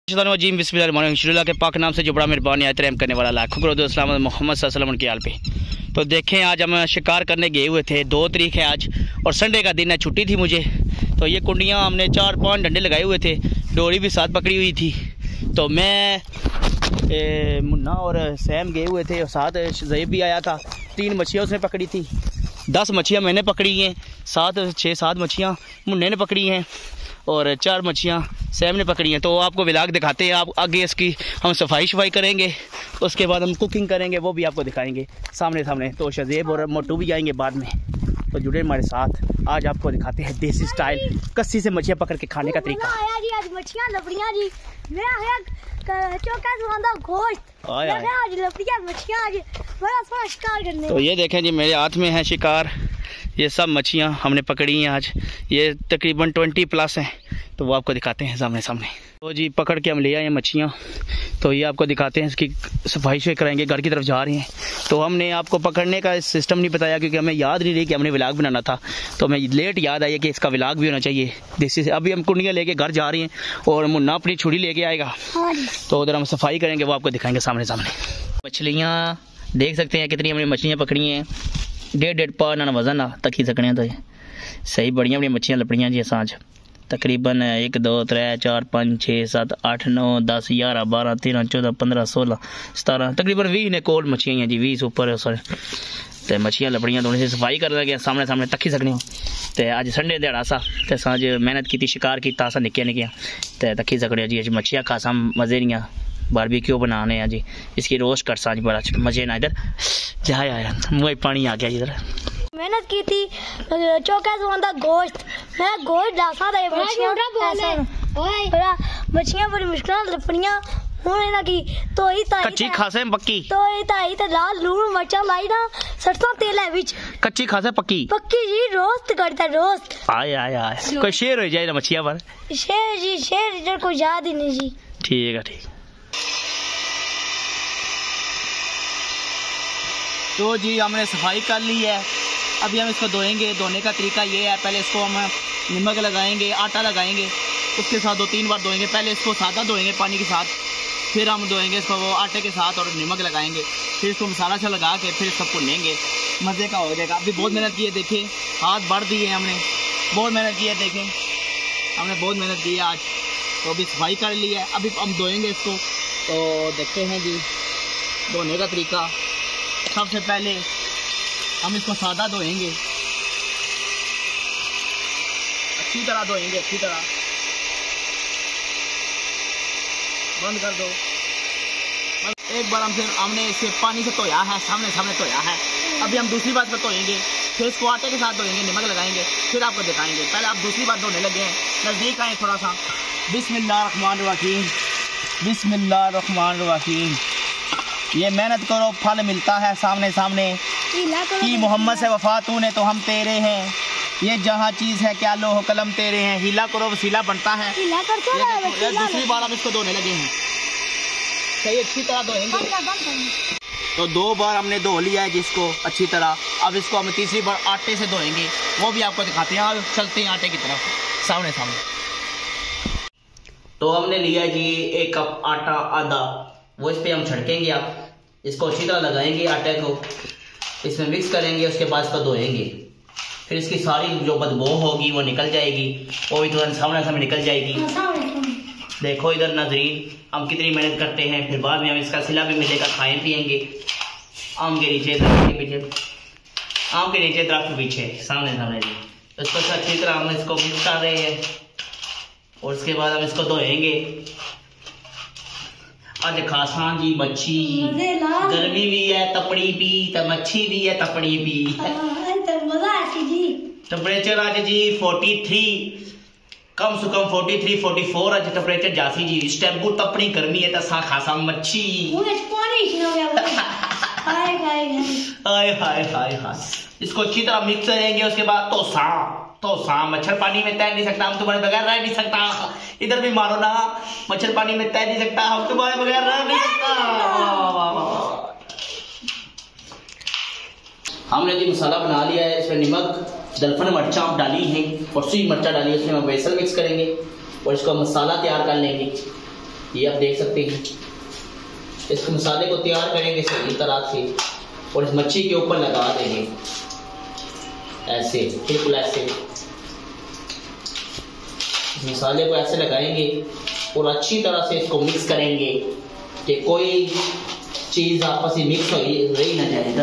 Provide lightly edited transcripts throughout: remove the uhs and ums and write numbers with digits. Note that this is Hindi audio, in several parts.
जीम बिस्मिल्लाह के पाक नाम से जो बड़ा मेहरबानी आयत रहम करने वाला लाखों करोड़ सलाम मोहम्मद सल्लल्लाहु अलैहि वसल्लम के आल पे। तो देखें आज हम शिकार करने गए हुए थे, 2 तारीख है आज और संडे का दिन है, छुट्टी थी मुझे। तो ये कुंडियाँ हमने 4-5 डंडे लगाए हुए थे, डोरी भी साथ पकड़ी हुई थी। तो मैं मुन्ना और सैम गए हुए थे और साथ ज़ैब भी आया था। 3 मछलियाँ उसने पकड़ी थी, 10 मछलियाँ मैंने पकड़ी हैं, 6-7 मछलियाँ मुन्ने ने पकड़ी हैं और 4 मछलियाँ सैम ने पकड़ी हैं। तो आपको व्लॉग दिखाते हैं, आप आगे इसकी हम सफाई करेंगे, उसके बाद हम कुकिंग करेंगे, वो भी आपको दिखाएंगे सामने। तो शज़ेब और मोटू भी आएंगे बाद में, तो जुड़े हमारे साथ। आज आपको दिखाते हैं देसी स्टाइल कस्सी से मछलियाँ पकड़ के खाने का तरीका। आज मछलियाँ लपड़ियाँ जी, मैं तो ये देखें जी मेरे हाथ में है शिकार, ये सब मछलियाँ हमने पकड़ी हैं आज, ये तकरीबन 20+ हैं। तो वो आपको दिखाते हैं सामने। तो जी पकड़ के हम ले आए हैं मछलियाँ, तो ये आपको दिखाते हैं, इसकी सफाई से कराएंगे। घर की तरफ जा रहे हैं, तो हमने आपको पकड़ने का सिस्टम नहीं बताया क्योंकि हमें याद नहीं रही कि हमने व्लॉग बनाना था। तो हमें लेट याद आई कि इसका व्लॉग भी होना चाहिए देसी से। अभी हम कुंडियाँ लेके घर जा रहे हैं और मुन्ना अपनी छुरी लेके आएगा, तो उधर हम सफाई करेंगे, वो आपको दिखाएंगे सामने। मछलियाँ देख सकते हैं कितनी हमने मछलियाँ पकड़ी हैं, 1.5 पाव ना वजन आ तक ही सकने। तो सही बढ़िया बड़ी मछलियाँ लपड़ियाँ जी सांझ तकरीबन 1 2 3 4 5 6 7 8 9 10 11 12 13 14 15 16 17 तकरीबन 20 ने कोल मछलियाँ हैं जी, 20 ऊपर। तो मछलियाँ लपड़ियाँ दोनों से सफाई कर लगे सामने तक ही सकने हो। तो अज संडे दिहाड़ा सा, तो सांझ मेहनत की शिकार किया असा निक्किया तो तक ही सकने जी। अज मछलियाँ खासा मजे नहीं बारबेक्यू बनाने हैं जी, इसकी रोस्ट कर सांझ बड़ा मजे ना। इधर जहाँ आया मुँह पानी आ गया जी। इधर मेहनत की थी, चौका सुंदा गोश्त, मैं गोश्त डासा था। मछलियाँ बड़ी मुश्किल लपड़ियाँ होने लगी, तो ही कच्ची खासे पक्की, तो लाल लूण मरचा लाई ना, सरसों तेल है विच, कच्ची खासे पक्की जी, रोस्ट करता रोस्ट। आय कोई शेर हो जाए ना मछलियाँ पर, शेर जी, शेर इधर कोई याद ही नहीं जी। ठीक है। तो जी हमने सफाई कर ली है, अभी हम इसको धोएंगे। धोने का तरीका ये है, पहले इसको हम नमक लगाएंगे, आटा लगाएंगे, उसके साथ 2-3 बार धोएंगे। पहले इसको सादा धोएंगे पानी के साथ, फिर हम धोएंगे इसको वो आटे के साथ और नमक लगाएंगे, फिर इसको मसाला सा लगा के फिर इसको भुनेंगे, मज़े का हो जाएगा। अभी बहुत मेहनत की है, देखें हाथ बढ़ दिए हमने, बहुत मेहनत की है, देखें हमने बहुत मेहनत की है आज। तो अभी सफाई कर ली है, अभी हम धोएंगे इसको। तो देखते हैं जी धोने का तरीका। सबसे पहले हम इसको सादा धोएंगे, अच्छी तरह धोएंगे, अच्छी तरह। बंद कर दो। एक बार हमने इसे पानी से धोया है, सामने धोया है। अभी हम दूसरी बार धोएंगे, फिर इसको आटे के साथ धोएंगे, नमक लगाएंगे, फिर आपको दिखाएंगे। पहले आप दूसरी बार धोने लगे हैं, नज़दीक आए थोड़ा सा। बिस्मिल्लाहिर्रहमानिर्रहीम, बिस्मिल्लाहिर्रहमानिर्रहीम। ये मेहनत करो फल मिलता है सामने की मोहम्मद से वफा तूने तो हम तेरे हैं, ये जहाँ चीज़ है क्या लोह कलम तेरे हैं, हीला करो वसीला बनता है। दूसरी बार हम इसको धोने लगे हैं, सही अच्छी तरह धोएंगे। तो 2 बार हमने धो लिया है जिसको अच्छी तरह। अब इसको हम तीसरी बार आटे से धोएंगे, वो भी आपको दिखाते हैं। चलते हैं आटे की तरफ सामने। तो हमने लिया जी 1 कप आटा आधा, वो इस पर हम छिड़केंगे। आप इसको अच्छी तरह लगाएंगे, आटे को इसमें मिक्स करेंगे, उसके बाद इसको धोएंगे, फिर इसकी सारी जो बदबू होगी वो निकल जाएगी, वो भी तुरंत सामने निकल जाएगी। देखो इधर नाज़रीन हम कितनी मेहनत करते हैं, फिर बाद में हम इसका सिला भी मिलेगा, खाएं पिएंगे। आम के नीचे दरख्त के पीछे सामने जी। इसको अच्छी तरह हम इसको मिक्स कर रहे हैं और उसके बाद हम इसको धोएंगे। आज खासा जी मच्छी, गर्मी भी है, तपड़ी भी, तो मच्छी भी है, तपड़ी भी। टेम्परेचर आज जी 43, कम से कम 43-44 आज टेम्परेचर जासी जी। इस टाइम बहुत तपड़ी गर्मी है, तो खासा मच्छी। हाय इसको अच्छी तरह मिक्स करेंगे। उसके बाद तो मच्छर पानी में तैर नहीं सकता, हम तुम्हारे बगैर रह नहीं सकता। इधर भी मारो ना, मच्छर पानी में तैर नहीं सकता, हम तुम्हारे बगैर रह नहीं सकता। हमने जी मसाला बना लिया है, इसमें नमक, दलफन मिर्चा डाली है और सूखी मिर्चा डाली है, इसमें हम बेसन मिक्स करेंगे और इसको मसाला तैयार कर लेंगे। ये आप देख सकते हैं। इस मसाले को तैयार करेंगे सही तरह से और इस मच्छी के ऊपर लगा देंगे ऐसे, बिल्कुल ऐसे। इस मसाले को ऐसे लगाएंगे और अच्छी तरह से इसको मिक्स करेंगे कि कोई चीज आपस में मिक्स हो रही ना जाए।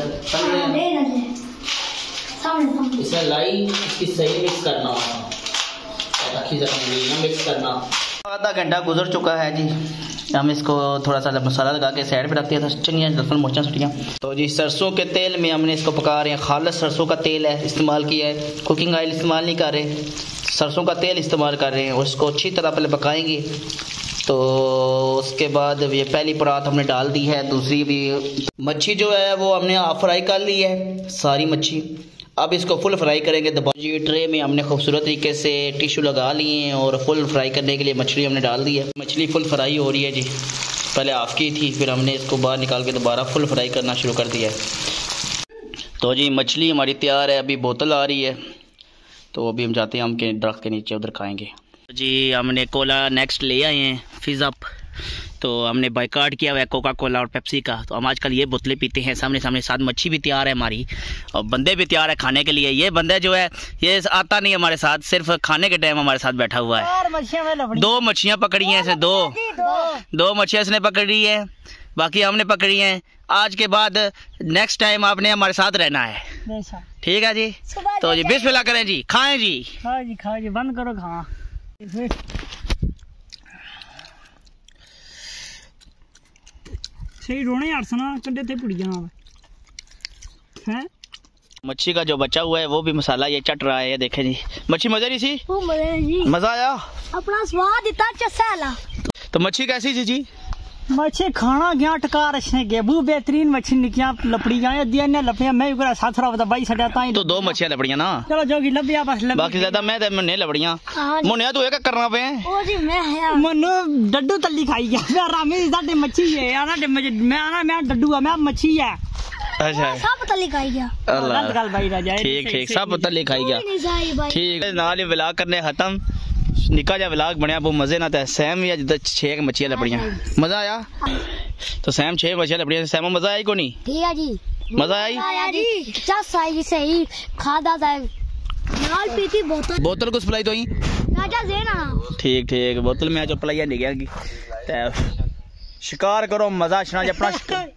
इसे लाई इसकी सही मिक्स करना होगा, अच्छी तरह मिक्स करना। आधा घंटा गुजर चुका है जी, हम इसको थोड़ा सा मसाला लगा के साइड पे रखते हैं। चनिया लहसुन मिर्चा सटियाँ। तो जी सरसों के तेल में हमने इसको पका रहे हैं। खालिस सरसों का तेल है इस्तेमाल किया है, कुकिंग ऑयल इस्तेमाल नहीं कर रहे, सरसों का तेल इस्तेमाल कर रहे हैं। और इसको अच्छी तरह पहले पकाएंगे। तो उसके बाद ये पहली परात हमने डाल दी है, दूसरी भी मच्छी जो है वो हमने हाफ फ्राई कर ली है सारी मच्छी। अब इसको फुल फ्राई करेंगे। जी ट्रे में हमने खूबसूरत तरीके से टिश्यू लगा लिए हैं और फुल फ्राई करने के लिए मछली हमने डाल दी है। मछली फुल फ्राई हो रही है जी, पहले हाफ की थी, फिर हमने इसको बाहर निकाल के दोबारा फुल फ्राई करना शुरू कर दिया है। तो जी मछली हमारी तैयार है, अभी बोतल आ रही है। तो अभी हम जाते हैं आम के दरख्त के नीचे, उधर खाएंगे। जी हमने कोला नेक्स्ट ले आए हैं फिज़ अप। तो हमने बाइकाट किया हुआ है कोका कोला और पेप्सी का। तो हम आजकल ये बोतलें पीते हैं सामने सामने। साथ मच्छी भी तैयार है हमारी और बंदे भी तैयार है खाने के लिए। ये बंदे जो है ये आता नहीं हमारे साथ, सिर्फ खाने के टाइम हमारे साथ बैठा हुआ है। 2 मच्छियाँ पकड़ी हैं इसने, दो मच्छियाँ इसने पकड़ी है, बाकी हमने पकड़ी हैं। आज के बाद नेक्स्ट टाइम आपने हमारे साथ रहना है, ठीक है जी। तो जी बिस्मिल्लाह करें जी, खाएं जी। खाओ जी, बंद करो खा। सही रोने यार सुना कंडे थे पुड़िया हैं। मच्छी का जो बचा हुआ है वो भी मसाला ये चट रहा है, ये देखें जी। मच्छी मजा रही सी, मजा आया, अपना स्वाद इतना अच्छा। तो मच्छी कैसी थी जी? मच्छी खाना गया टकार अच्छे गए, बहुत बेहतरीन मच्छी निकलियां लपड़ियां दिया ने लपड़ियां मैं भी साथ रहा भाई सटाता ही। तो 2 मच्छियां लपड़ियां ना, चलो जो की लबिया बस लबिया, बाकी ज्यादा मैं मने लपड़ियां मुन्ने तू एक करना पे ओ जी मैं मनु डड्डू तल्ली खाई गया मैं रामी साडे मच्छी है आना मैं आना मैं डड्डू मैं मच्छी है। अच्छा सब तल्ली खाई गया। गलत गल भाई राजा, ठीक सब तल्ली खाई गया, ठीक है। नाल ही व्लॉग करने खत्म। निका जा व्लॉग बनया, बहुत मजे ना था। सैम भी अज 6 मच्छियां लपड़ियां, मजा आया। तो सैम 6 मच्छियां लपड़ियां, सैम मजा आई को नहीं? ठीक है जी, मजा आई जी। 50 आई सही खादा था नाल पीती बोतल को सप्लाई तो ही राजा देना। ठीक बोतल में जो पलाई नहीं गया। शिकार करो मजा छना अपना